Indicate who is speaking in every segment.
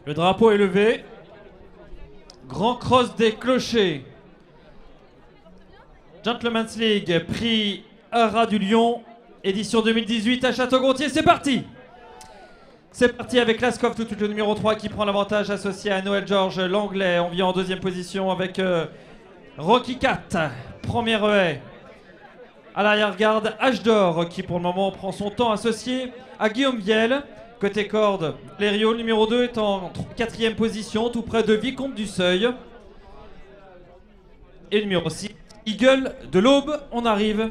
Speaker 1: Le drapeau est levé. Grand cross des clochers. Gentleman's League, prix Haras du Lion, édition 2018 à Château-Gontier. C'est parti! C'est parti avec Laskov, tout de suite le numéro 3 qui prend l'avantage associé à Noël George, l'anglais. On vient en deuxième position avec Rocky Cat, premier haie. À l'arrière-garde, H d'Or qui pour le moment prend son temps associé à Guillaume Viel. Côté corde, Lério, le numéro 2 est en quatrième position, tout près de Vicomte du Seuil. Et le numéro 6, Eagle de l'Aube. On arrive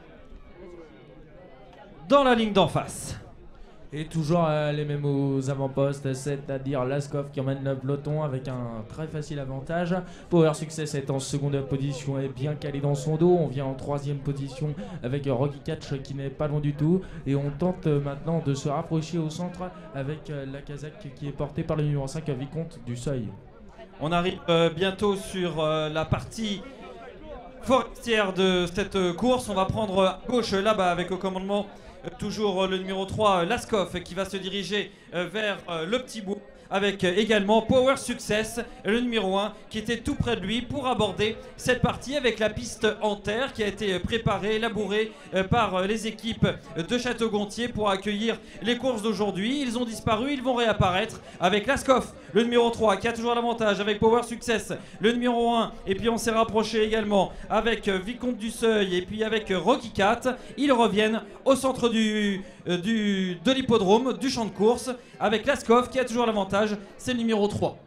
Speaker 1: dans la ligne d'en face.
Speaker 2: Et toujours les mêmes aux avant-postes, c'est-à-dire Laskov qui emmène le peloton avec un très facile avantage. Power Success est en seconde position et bien calé dans son dos. On vient en troisième position avec Rocky Catch qui n'est pas loin du tout. Et on tente maintenant de se rapprocher au centre avec la casaque qui est portée par le numéro 5, Vicomte du Seuil.
Speaker 1: On arrive bientôt sur la partie forestière de cette course. On va prendre à gauche là-bas avec au commandement toujours le numéro 3, Laskov, qui va se diriger vers le petit bout, avec également Power Success, le numéro 1, qui était tout près de lui pour aborder cette partie avec la piste en terre qui a été préparée, labourée par les équipes de Château-Gontier pour accueillir les courses d'aujourd'hui. Ils ont disparu, ils vont réapparaître avec Laskov, le numéro 3, qui a toujours l'avantage avec Power Success, le numéro 1, et puis on s'est rapproché également avec Vicomte du Seuil et puis avec Rocky Cat. Ils reviennent au centre de l'hippodrome, du champ de course, avec Laskov qui a toujours l'avantage, c'est le numéro 3.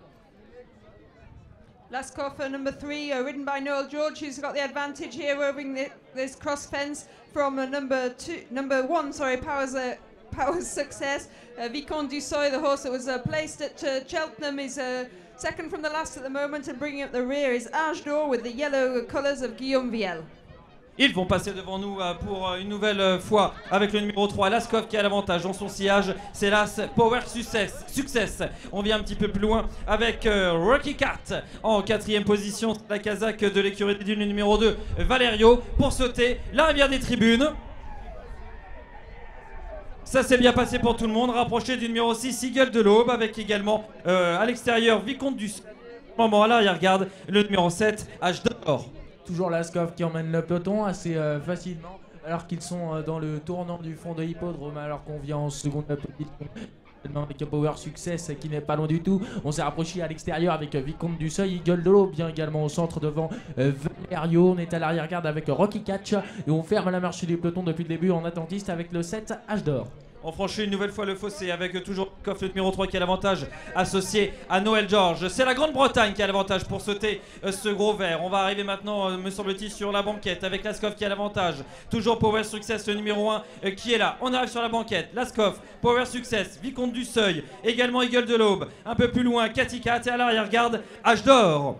Speaker 3: Laskov, number 3, ridden by Noel George, who's got the advantage here over this cross fence from number 1, Power's Success. Vicomte du Seuil, the horse that was placed at Cheltenham, is second from the last at the moment, and bringing up the rear is Age d'Or with the yellow colours of Guillaume Viel.
Speaker 1: Ils vont passer devant nous pour une nouvelle fois avec le numéro 3, Laskov qui a l'avantage dans son sillage. C'est l'As Power Success. On vient un petit peu plus loin avec Rocky Cat en quatrième position. La casaque de l'écurie du numéro 2, Valerio, pour sauter la rivière des tribunes. Ça s'est bien passé pour tout le monde. Rapproché du numéro 6, Eagle de l'Aube, avec également à l'extérieur Vicomte du moment à l'arrière-garde, le numéro 7, H d'Or.
Speaker 2: Toujours Laskov qui emmène le peloton assez facilement, alors qu'ils sont dans le tournant du fond de l'hippodrome, alors qu'on vient en seconde position avec Power Success qui n'est pas loin du tout. On s'est rapproché à l'extérieur avec Vicomte du Seuil, Eagle de l'Aube, bien également au centre devant Valerio. On est à l'arrière-garde avec Rocky Catch et on ferme la marche du peloton depuis le début en attentiste avec le 7, H d'Or.
Speaker 1: On franchit une nouvelle fois le fossé avec toujours le numéro 3 qui a l'avantage associé à Noël George. C'est la Grande-Bretagne qui a l'avantage pour sauter ce gros vert. On va arriver maintenant, me semble-t-il, sur la banquette avec Laskov qui a l'avantage. Toujours Power Success, le numéro 1 qui est là. On arrive sur la banquette. Laskov, Power Success, Vicomte du Seuil, également Eagle de l'Aube. Un peu plus loin, Cathy Cat et à l'arrière-garde, H d'Or.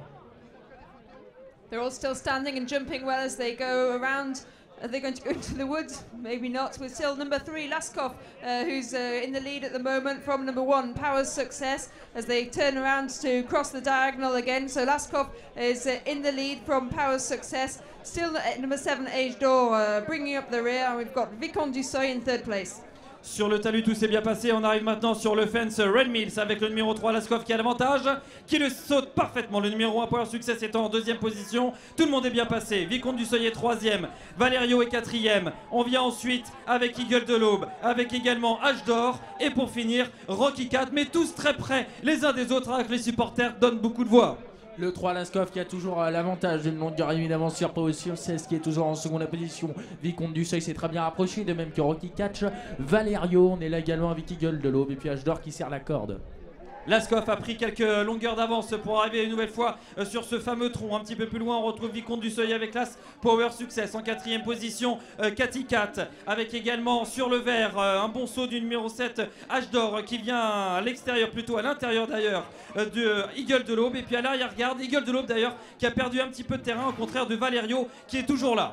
Speaker 3: They're all still standing and jumping well as they go around. Are they going to go into the woods? Maybe not. We're still number 3, Laskov, who's in the lead at the moment from number 1, Power's Success, as they turn around to cross the diagonal again. So Laskov is in the lead from Power's Success. Still at number 7, Age d'Or, bringing up the rear. And we've got Vicomte du Seuil in third place.
Speaker 1: Sur le talus, tout s'est bien passé. On arrive maintenant sur le fence Red Mills avec le numéro 3, Laskov qui a l'avantage, qui le saute parfaitement. Le numéro 1, Power Success, étant en deuxième position. Tout le monde est bien passé. Vicomte du Seuil est troisième. Valerio est quatrième. On vient ensuite avec Eagle de l'Aube, avec également H d'Or. Et pour finir, Rocky Cat. Mais tous très près les uns des autres, avec les supporters donnent beaucoup de voix.
Speaker 2: Le 3 Laskov qui a toujours l'avantage d'une longueur évidemment sur Power Success qui est toujours en seconde position. Vicomte du Seuil s'est très bien rapproché, de même que Rocky Catch. Valerio, on est là également avec Eagle de l'Aube et puis H d'Or qui serre la corde.
Speaker 1: Laskov a pris quelques longueurs d'avance pour arriver une nouvelle fois sur ce fameux tronc. Un petit peu plus loin, on retrouve Vicomte du Seuil avec l'As Power Success en quatrième position. Cathy Cat avec également sur le vert un bon saut du numéro 7, H d'Or, qui vient à l'extérieur, plutôt à l'intérieur d'ailleurs, de Eagle de l'Aube. Et puis à l'arrière-garde, Eagle de l'Aube d'ailleurs, qui a perdu un petit peu de terrain, au contraire de Valerio, qui est toujours là.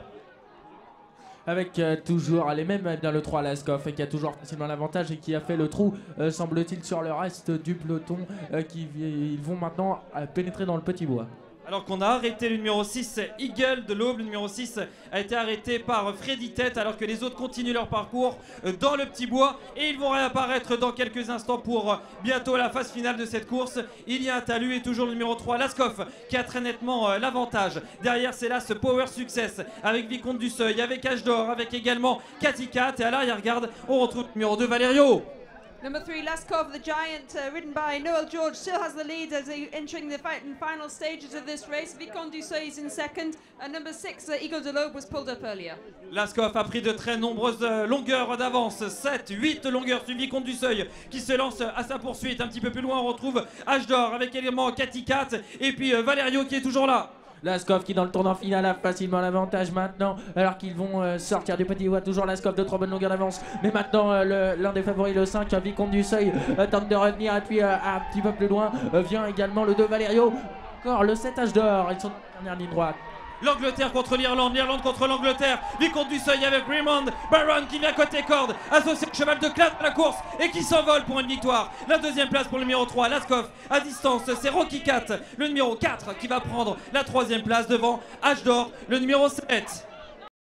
Speaker 2: Avec toujours les mêmes dans le 3 Laskov qui a toujours facilement l'avantage et qui a fait le trou semble-t-il sur le reste du peloton ils vont maintenant pénétrer dans le petit bois.
Speaker 1: Alors qu'on a arrêté le numéro 6, Eagle de l'Aube. Le numéro 6 a été arrêté par Freddy Tête, alors que les autres continuent leur parcours dans le petit bois. Et ils vont réapparaître dans quelques instants pour bientôt la phase finale de cette course. Il y a un talus et toujours le numéro 3, Laskoff, qui a très nettement l'avantage. Derrière, c'est là ce Power Success avec Vicomte du Seuil, avec H d'Or, avec également Cathy Cat. Et à l'arrière-garde, on retrouve le numéro 2, Valerio.
Speaker 3: Number 3, Laskov, the Giant, ridden by Noel George, still has the lead as they entering the final stages of this race. Vicomte du Seuil is in second, and number 6, Eagle de l'Aube, was pulled up earlier.
Speaker 1: Laskoff a pris de très nombreuses longueurs d'avance, 7, 8 longueurs sur Vicomte du Seuil qui se lance à sa poursuite. Un petit peu plus loin, on retrouve H d'Or avec également Cathy Cat et puis Valerio qui est toujours là.
Speaker 2: Laskov qui dans le tournant final a facilement l'avantage maintenant, alors qu'ils vont sortir du petit bois. Toujours Laskov de 3 bonnes longueurs d'avance, mais maintenant l'un des favoris, le 5, Vicomte du Seuil, tente de revenir, et puis un petit peu plus loin vient également le 2 Valerio, encore le 7 H d'Or. Ils sont en dernière ligne droite.
Speaker 1: L'Angleterre contre l'Irlande, l'Irlande contre l'Angleterre. Vicomte du Seuil avec Raymond Baron qui vient côté corde, associé au cheval de classe de la course et qui s'envole pour une victoire. La deuxième place pour le numéro 3, Laskoff. À distance, c'est Rocky Cat, le numéro 4, qui va prendre la troisième place devant H d'Or, le numéro 7.